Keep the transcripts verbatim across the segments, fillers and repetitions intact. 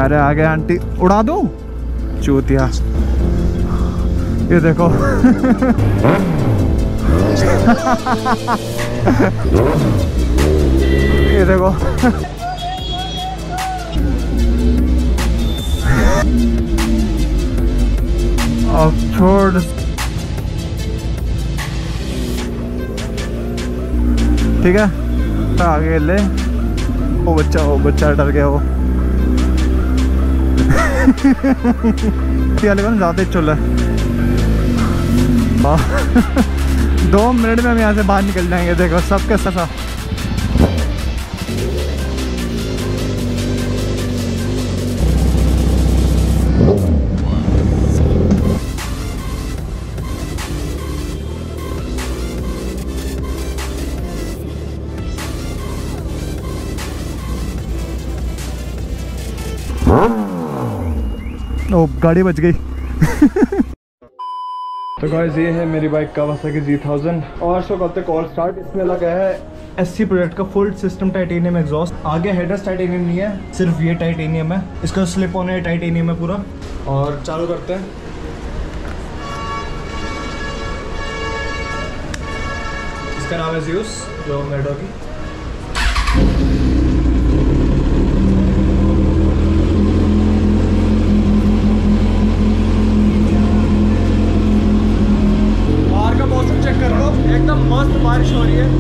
अरे आगे आंटी उड़ा दूं चूतिया। ये देखो ये देखो अब छोड़। ठीक है तो आगे ले। ओ बच्चा ओ बच्चा डर गया वो। ज्यादा चल रहा है। दो मिनट में हम यहाँ से बाहर निकल जाएंगे। देखो सबके ससा ओ गाड़ी बच गई। तो गाइस ये है मेरी बाइक कावासाकी जी थाउजेंड और सो करते कॉल स्टार्ट। इसमें लगा है एससी प्रोडक्ट का फुल सिस्टम टाइटेनियम एग्जॉस्ट। आगे हेडर्स टाइटेनियम नहीं है, सिर्फ ये टाइटेनियम है। इसका स्लिप ऑन है टाइटेनियम है पूरा। और चालू करते हैं। इसका नाम है ज़्यूस जो मेडो की। एकदम मस्त बारिश हो रही है।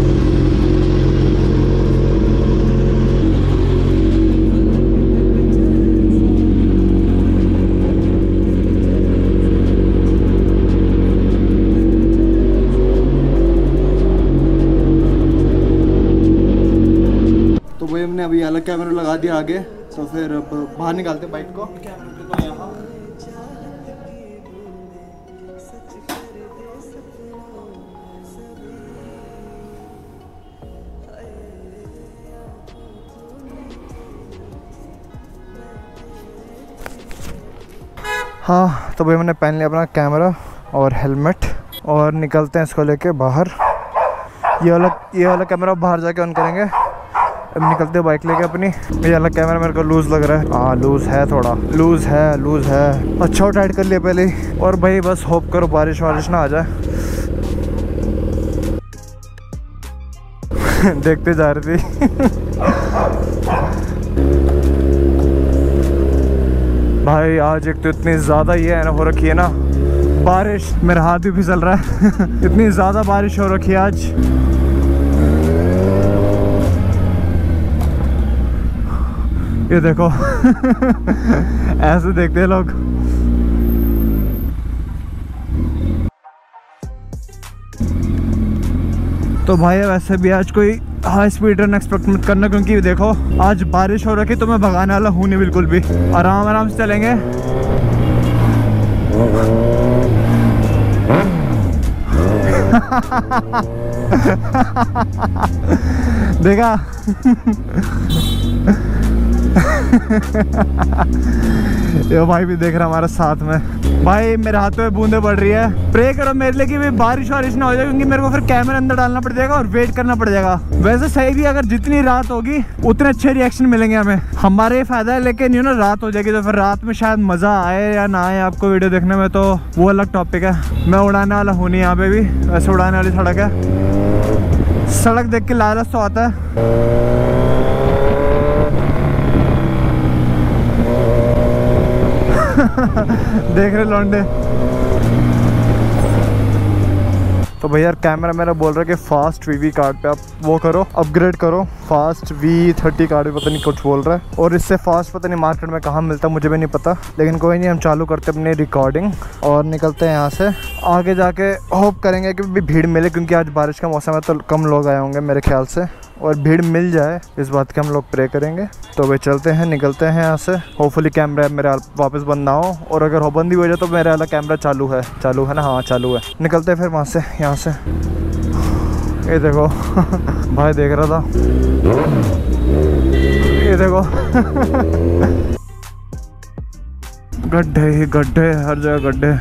तो वही हमने अभी अलग कैमरा लगा दिया आगे। तो फिर अब बाहर निकालते बाइक को। तो यहाँ हाँ तो भाई मैंने पहन लिया अपना कैमरा और हेलमेट और निकलते हैं इसको लेके बाहर। ये वाला ये वाला कैमरा बाहर जाके ऑन करेंगे। अब निकलते हैं बाइक लेके अपनी। ये वाला कैमरा मेरे को लूज़ लग रहा है। हाँ लूज़ है, थोड़ा लूज़ है लूज़ है। अच्छा टाइट कर लिया पहले ही। और भाई बस होप करो बारिश वारिश ना आ जाए। देखते जा रही थी। भाई आज एक तो इतनी ज़्यादा ये है ना हो रखी है ना बारिश, मेरा हाथ भी फिसल रहा है। इतनी ज़्यादा बारिश हो रखी है आज। ये देखो ऐसे देखते हैं लोग। तो भाई वैसे भी आज कोई हाई स्पीड रन एक्सपेक्ट मत करना, क्योंकि देखो आज बारिश हो रखी। तो मैं भगाने वाला हूँ नहीं बिल्कुल भी। आराम आराम से चलेंगे। देखा ये भाई भी देख रहा हमारे साथ में। भाई मेरे हाथों में बूंदे पड़ रही है। प्रे करो मेरे लिए कि भाई बारिश वारिश ना हो जाए, क्योंकि मेरे को फिर कैमरे अंदर डालना पड़ जाएगा और वेट करना पड़ जाएगा। वैसे सही भी अगर जितनी रात होगी उतने अच्छे रिएक्शन मिलेंगे हमें, हमारे ही फायदा है। लेकिन यू ना रात हो जाएगी तो फिर रात में शायद मज़ा आए या ना आए आपको वीडियो देखने में, तो वो अलग टॉपिक है। मैं उड़ाने वाला हूँ नहीं यहाँ पे भी। वैसे उड़ाने वाली सड़क है। सड़क देख के लालच तो आता है। देख रहे लौंडे। तो भैया कैमरा मेरा बोल रहा है कि फास्ट वीवी कार्ड पे आप वो करो, अपग्रेड करो। फास्ट वी थर्टी कार्ड भी पता नहीं कुछ बोल रहा है। और इससे फास्ट पता नहीं मार्केट में कहाँ मिलता मुझे भी नहीं पता। लेकिन कोई नहीं, हम चालू करते अपनी रिकॉर्डिंग और निकलते हैं यहाँ से। आगे जाके होप करेंगे कि भी भीड़ मिले, क्योंकि आज बारिश का मौसम है तो कम लोग आए होंगे मेरे ख्याल से। और भीड़ मिल जाए इस बात के हम लोग प्रे करेंगे। तो वे चलते हैं, निकलते हैं यहाँ से। होपफुली कैमरा मेरा वापस बंद ना हो, और अगर हो बंद भी हो जाए तो मेरा वाला कैमरा चालू है। चालू है ना? हाँ चालू है। निकलते हैं फिर वहाँ से, यहाँ से। ये देखो भाई देख रहा था। ये देखो गड्ढे ही गड्ढे, हर जगह गड्ढे।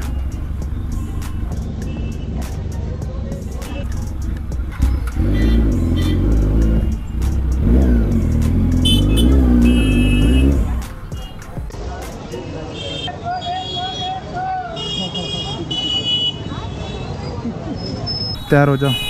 तैयार हो जाओ।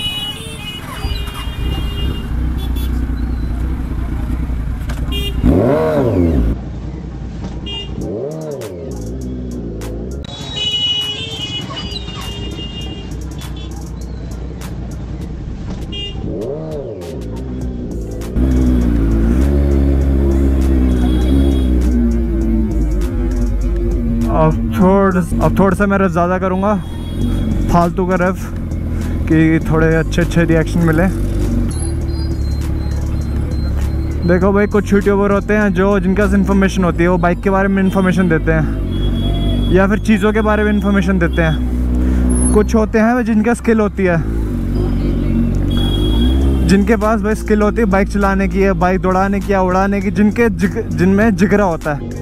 अब थोड़ा अब थोड़ा सा मैं रफ ज़्यादा करूँगा, फालतू का रफ, कि थोड़े अच्छे अच्छे रिएक्शन मिले। देखो भाई, कुछ यूट्यूबर होते हैं जो जिनके पास इन्फॉर्मेशन होती है, वो बाइक के बारे में इन्फॉर्मेशन देते हैं या फिर चीज़ों के बारे में इन्फॉर्मेशन देते हैं। कुछ होते हैं जिनका स्किल होती है, जिनके पास भाई स्किल होती है बाइक चलाने की, है बाइक दौड़ाने की या उड़ाने की, जिनके जिग, जिनमें जिगरा होता है।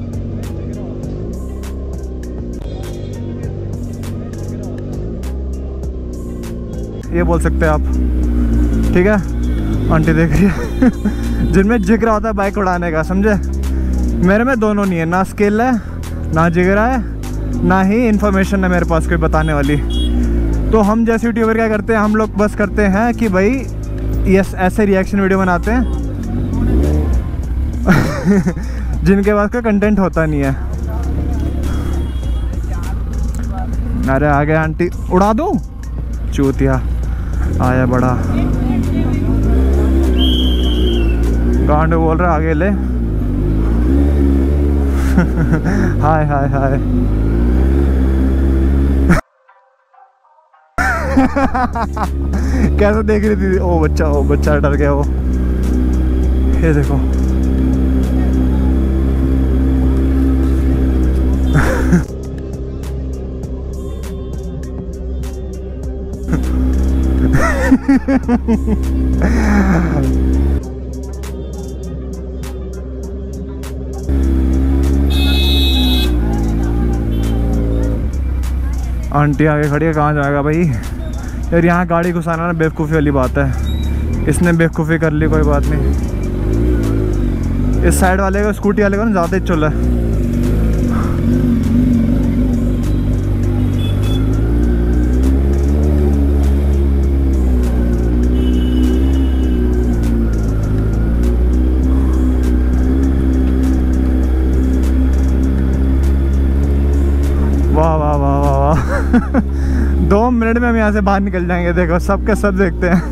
ये बोल सकते हैं आप, ठीक है। आंटी देख रही है जिनमें जिगरा होता है बाइक उड़ाने का, समझे। मेरे में दोनों नहीं है, ना स्किल है ना जिगरा है, ना ही इन्फॉर्मेशन है मेरे पास कोई बताने वाली। तो हम जैसे यूट्यूबर क्या करते हैं, हम लोग बस करते हैं कि भाई यस ऐसे रिएक्शन वीडियो बनाते हैं जिनके पास का कंटेंट होता नहीं है। अरे आ गया आंटी, उड़ा दूँ चूतिया, आया बड़ा गांड बोल रहा, आगे ले हाय हाय हाय कैसे देख रही थी। ओ बच्चा, ओ बच्चा डर गया वो, ये देखो आंटी आगे खड़ी है, कहाँ जाएगा भाई यार। यहाँ गाड़ी घुसाना ना बेवकूफ़ी वाली बात है, इसने बेवकूफ़ी कर ली, कोई बात नहीं। इस साइड वाले को, स्कूटी वाले को ना ज़्यादा ही चल है। वाह वाह वाह वाह वाह दो मिनट में हम यहाँ से बाहर निकल जाएंगे। देखो सबके सब देखते हैं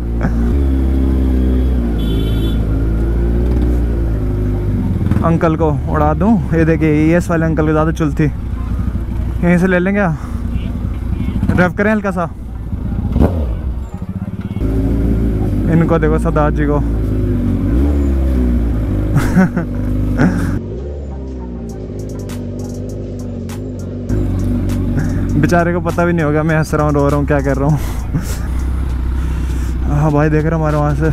अंकल को उड़ा दूँ, ये देखिए ये इस वाले अंकल को ज़्यादा चुलती, यहीं से ले लेंगे। ड्राइव करें हल्का सा, इनको देखो सरदार जी को बेचारे को पता भी नहीं होगा मैं हंस रहा हूँ, रो रहा हूँ, क्या कर रहा हूँ। हाँ भाई देख रहे हमारे वहाँ से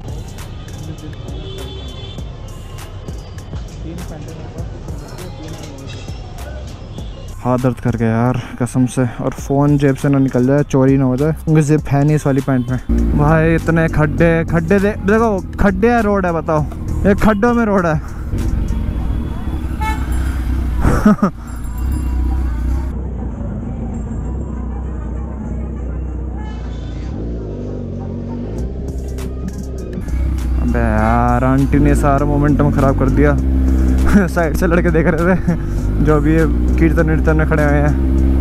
हाथ दर्द कर गया यार कसम से। और फ़ोन जेब से ना निकल जाए, चोरी ना हो जाए, क्योंकि जिप है नहीं इस वाली पैंट में। भाई इतने खड्डे खड्डे दे, देखो खड्डे है रोड है, बताओ ये खड्डों में रोड है अबे यार आंटी ने सारा मोमेंटम ख़राब कर दिया साइड से लड़के देख रहे थे जो भी ये कीर्तन वीर्तन में खड़े हुए हैं।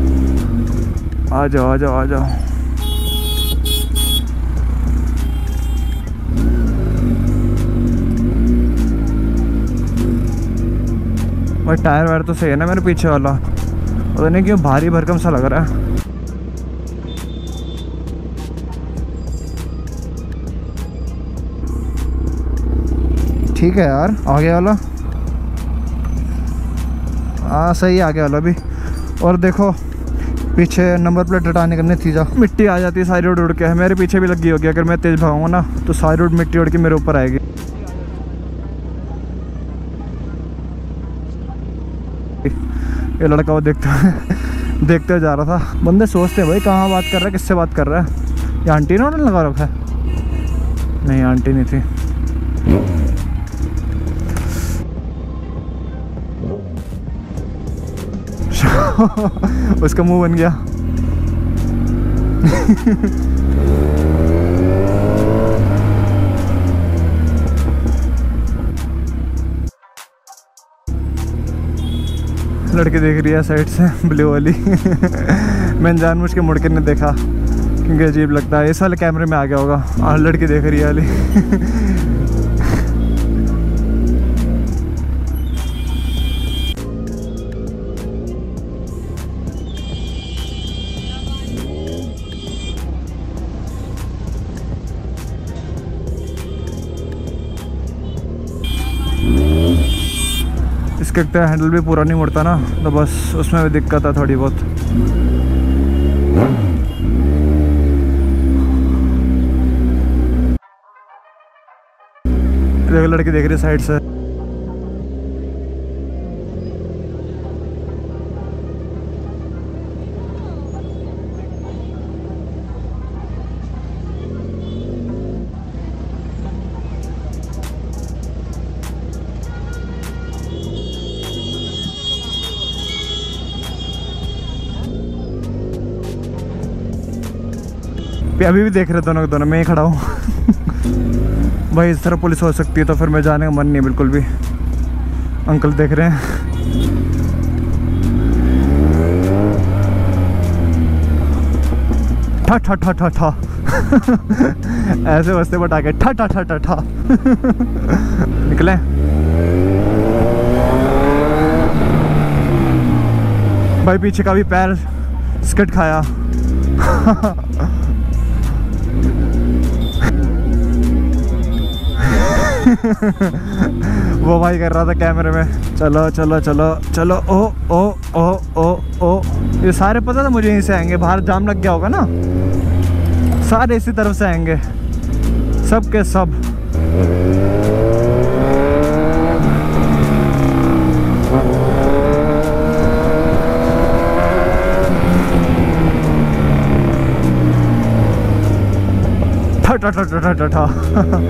आ जाओ आ जाओ आ जाओ। भाई टायर वायर तो सही है ना मेरे पीछे वाला, पता नहीं क्यों भारी भरकम सा लग रहा है। ठीक है यार, आगे वाला हाँ सही है, आगे वाला भी। और देखो पीछे नंबर प्लेट हटाने का नतीजा मिट्टी आ जाती है सारी रोड उड़ के। मेरे पीछे भी लगी होगी, अगर मैं तेज़ भागूंगा ना तो सारी रोड मिट्टी उड़ के मेरे ऊपर आएगी। ये लड़का वो देखते देखते जा रहा था। बंदे सोचते हैं भाई कहाँ बात कर रहा है, किससे बात कर रहा है। ये आंटी ने लगा रखा है? नहीं आंटी नहीं थी। उसका मुंह बन गया लड़की देख रही है साइड से ब्लू वाली। मैंने जानबूझ के मुड़ के नहीं देखा क्योंकि अजीब लगता है। इस वाले कैमरे में आ गया होगा। और लड़की देख रही है वाली। इसके हैंडल भी पूरा नहीं मुड़ता ना, तो बस उसमें भी दिक्कत है थोड़ी बहुत। देखो लड़की देख रही है साइड से। अभी भी देख रहे दोनों के दोनों, मैं ही खड़ा हूँ। भाई इस तरह पुलिस हो सकती है तो फिर मैं जाने का मन नहीं बिल्कुल भी। अंकल देख रहे हैं। ठा ठा ठा ठा ठा। ऐसे बस्ते बटा के ठा ठा ठा ठा ठा। निकले। भाई पीछे का भी पैर स्किड खाया। वो भाई कर रहा था कैमरे में। चलो चलो चलो चलो। ओ ओ ओ ओ ओ ये सारे पता था मुझे यहीं से आएंगे। बाहर जाम लग गया होगा ना, सारे इसी तरफ से आएंगे सब के सब। ठा ठा ठा ठा ठा ठा।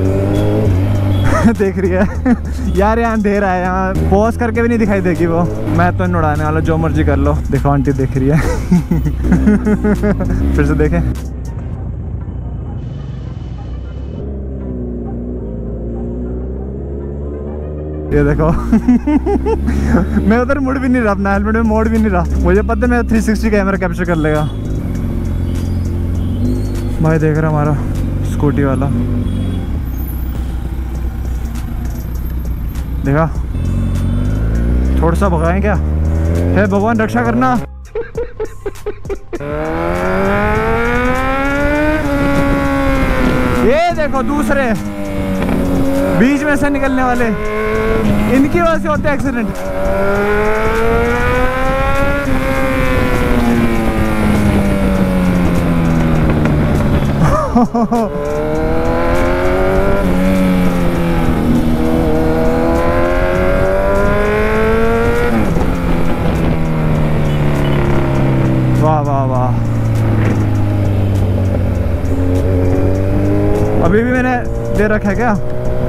देख रही है यार, यहाँ अंधेरा है, यहाँ पॉज करके भी नहीं दिखाई देगी वो। मैं तो नहीं उड़ाने वाला, जो मर्जी कर लो। देखो आंटी देख रही है। फिर से देखें। ये देखो। मैं उधर मुड़ भी नहीं रहा, अपना हेलमेट में मोड़ भी नहीं रहा। मुझे पता है मेरा थ्री सिक्सटी कैमरा कैप्चर कर लेगा। भाई देख रहा हमारा स्कूटी वाला, देखा। थोड़ा सा भगाएं क्या? हे भगवान रक्षा करना। ये देखो दूसरे बीच में से निकलने वाले, इनकी वजह से होते एक्सीडेंट। वाह वाह वाह। अभी भी मैंने दे रखा है क्या?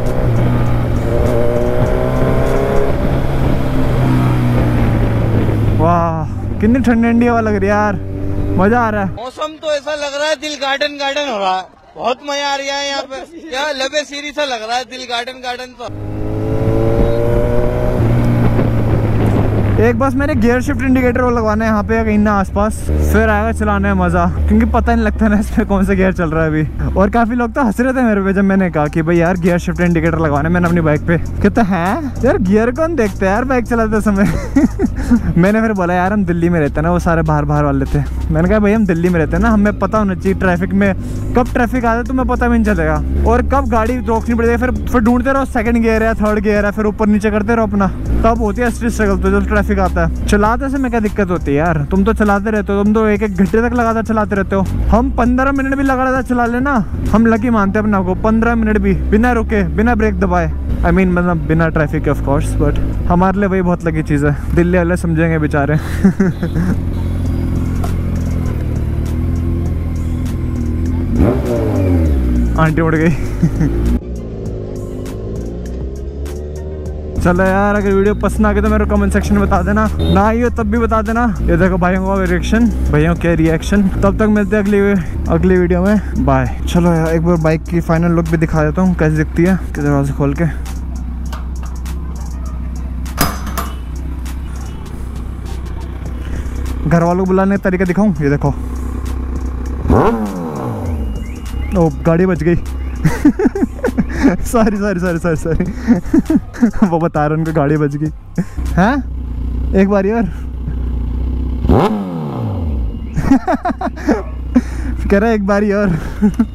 वाह कितनी ठंडी ठंडी हवा लग रही है यार, मजा आ रहा है। मौसम तो ऐसा लग रहा है दिल गार्डन गार्डन हो रहा है, बहुत मजा आ रहा है यहाँ पे। क्या लबे सीरी सा लग रहा है दिल गार्डन गार्डन। तो एक बस मैंने गियर शिफ्ट इंडिकेटर वो लगवाना है यहाँ पे कहीं ना आसपास, फिर आएगा चलाने में मजा, क्योंकि पता नहीं लगता ना इसमें कौन सा गियर चल रहा है अभी। और काफी लोग तो हंस रहे थे मेरे पे जब मैंने कहा कि भाई यार गियर शिफ्ट इंडिकेटर लगवाना है मैंने अपनी बाइक पे। कहते हैं यार गियर कौन देखते हैं यार बाइक चलाते समय। मैंने फिर बोला यार हम दिल्ली में रहते हैं ना, वो सारे बाहर बाहर वाले थे। मैंने कहा भाई हम दिल्ली में रहते हैं ना, हमें पता होना चाहिए ट्रैफिक में कब ट्रैफिक आता है तुम्हें पता भी नहीं चलेगा, और कब गाड़ी रोकनी पड़ेगी। फिर फिर ढूंढते रहो सेकंड गियर है, थर्ड गियर है, फिर ऊपर नीचे करते रहो अपना, तब होती है असली स्ट्रगल। तो जब ट्रैफिक आता है चलाते समय क्या दिक्कत होती है यार, तुम तो चलाते रहते हो, तुम तो एक एक घंटे तक लगातार चलाते रहते हो। हम पंद्रह मिनट भी लगातार चला लेना, हम लकी मानते हैं अपना को। पंद्रह मिनट भी बिना रुके बिना ब्रेक दबाए, आई मीन मतलब बिना ट्रैफिक के ऑफ कोर्स, बट हमारे लिए वही बहुत लकी चीज़ है। दिल्ली वाले समझेंगे बेचारे। आंटी उड़ गई। चलो यार अगर वीडियो पसंद आ गया तो मेरे को कमेंट सेक्शन में बता देना, ना आई हो तब भी बता देना। ये देखो भाइयों का रिएक्शन, भाइयों के रिएक्शन। तब तक मिलते हैं अगली अगली वीडियो में, बाय। चलो यार एक बार बाइक की फाइनल लुक भी दिखा देता हूँ कैसी दिखती है, दरवाजा खोल के। घर वालों को बुलाने का तरीका दिखाऊं, ये देखो। ओ गाड़ी बच गई। Sorry sorry sorry sorry sorry वो बता रहे उनको गाड़ी बच गई। हैं एक बार यार कह रहा है एक बारी और।